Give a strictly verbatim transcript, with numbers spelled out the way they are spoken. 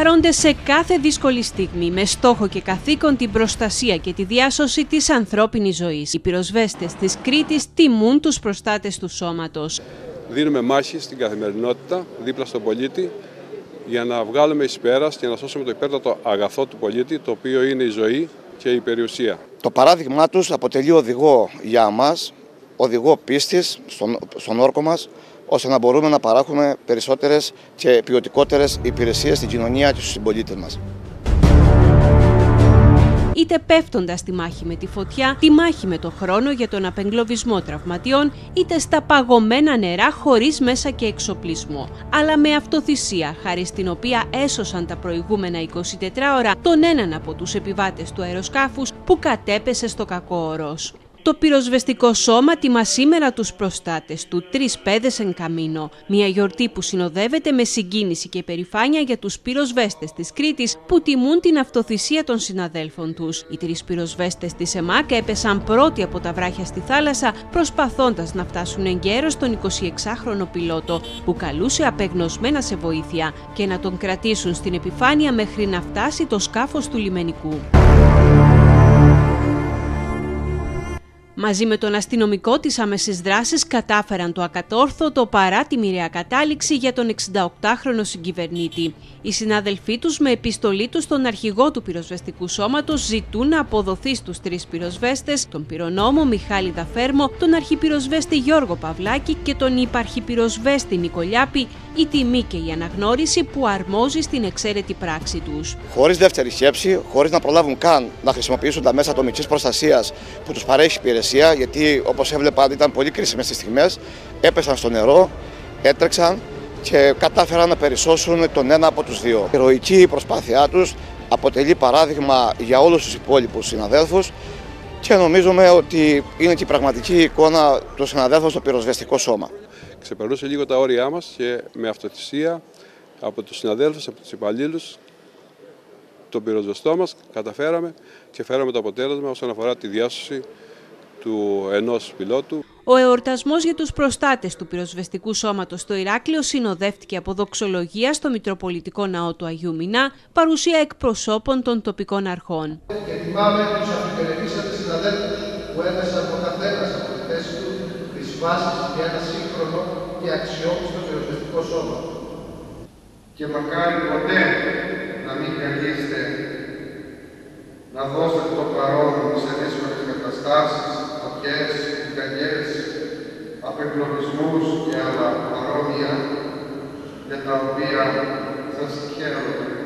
παρόντες σε κάθε δύσκολη στιγμή, με στόχο και καθήκον την προστασία και τη διάσωση της ανθρώπινης ζωής. Οι πυροσβέστες της Κρήτης τιμούν τους προστάτες του σώματος. Δίνουμε μάχη στην καθημερινότητα, δίπλα στον πολίτη, για να βγάλουμε εις πέρας και να σώσουμε το υπέρτατο αγαθό του πολίτη, το οποίο είναι η ζωή και η περιουσία. Το παράδειγμά τους αποτελεί οδηγό για εμάς, οδηγό πίστης στον, στον όρκο μας, ώστε να μπορούμε να παράχουμε περισσότερες και ποιοτικότερες υπηρεσίες στην κοινωνία και στους συμπολίτες μας. Είτε πέφτοντας τη μάχη με τη φωτιά, τη μάχη με το χρόνο για τον απεγκλωβισμό τραυματιών, είτε στα παγωμένα νερά χωρίς μέσα και εξοπλισμό, αλλά με αυτοθυσία, χάρη στην οποία έσωσαν τα προηγούμενα είκοσι τέσσερις ώρα τον έναν από τους επιβάτες του αεροσκάφους που κατέπεσε στο κακό ορός. Το πυροσβεστικό σώμα τιμά σήμερα τους προστάτες του, τρεις πέδες εν καμίνο. Μια γιορτή που συνοδεύεται με συγκίνηση και περηφάνεια για τους πυροσβέστες της Κρήτης που τιμούν την αυτοθυσία των συναδέλφων τους. Οι τρεις πυροσβέστες της ΕΜΑΚ έπεσαν πρώτοι από τα βράχια στη θάλασσα, προσπαθώντας να φτάσουν εγκαίρως στον εικοσιεξάχρονο πιλότο που καλούσε απεγνωσμένα σε βοήθεια και να τον κρατήσουν στην επιφάνεια μέχρι να φτάσει το σκάφος του λιμενικού. Μαζί με τον αστυνομικό της άμεσης δράσης κατάφεραν το ακατόρθωτο παρά τη μοιραία κατάληξη για τον εξηνταοκτάχρονο συγκυβερνήτη. Οι συνάδελφοί τους με επιστολή τους στον αρχηγό του πυροσβεστικού σώματος ζητούν να αποδοθεί στους τρεις πυροσβέστες, τον πυρονόμο Μιχάλη Δαφέρμο, τον αρχιπυροσβέστη Γιώργο Παυλάκη και τον υπαρχιπυροσβέστη Νικολιάπη, η τιμή και η αναγνώριση που αρμόζει στην εξαίρετη πράξη τους. Χωρίς δεύτερη σκέψη, χωρίς να προλάβουν καν να χρησιμοποιήσουν τα μέσα ατομικής προστασίας που τους παρέχει η υπηρεσία, γιατί όπως έβλεπαν ήταν πολύ κρίσιμες τις στιγμές, έπεσαν στο νερό, έτρεξαν και κατάφεραν να περισσώσουν τον ένα από τους δύο. Η ηρωική προσπάθειά τους αποτελεί παράδειγμα για όλους τους υπόλοιπους συναδέλφους και νομίζουμε ότι είναι και η πραγματική εικόνα του συναδέλφου στο πυροσβεστικό σώμα. Ξεπερνούσε λίγο τα όρια μας και με αυτοθυσία από τους συναδέλφους, από τους υπαλλήλους, τον πυροσβεστό μας καταφέραμε και φέραμε το αποτέλεσμα όσον αφορά τη διάσωση του ενός πιλότου. Ο εορτασμός για τους προστάτες του πυροσβεστικού σώματος στο Ηράκλειο συνοδεύτηκε από δοξολογία στο Μητροπολιτικό Ναό του Αγίου Μινά, παρουσία εκπροσώπων των τοπικών αρχών. Και τιμάμε τους αφιπερετήσαντες συναδέλφους που έδεσαν ο καθένας από τη θέση του τις βάσεις για ένα σύγχρονο και αξιόπιστο πυροσβεστικό σώμα. Και μακάρι ποτέ να μην καλείστε να δώσετε το παρόν σε δύσκολες καταστάσεις, φωτιές, πυρκαγιές, απεγκλωβισμούς και άλλα παρόμοια για τα οποία σας χαίρομαι.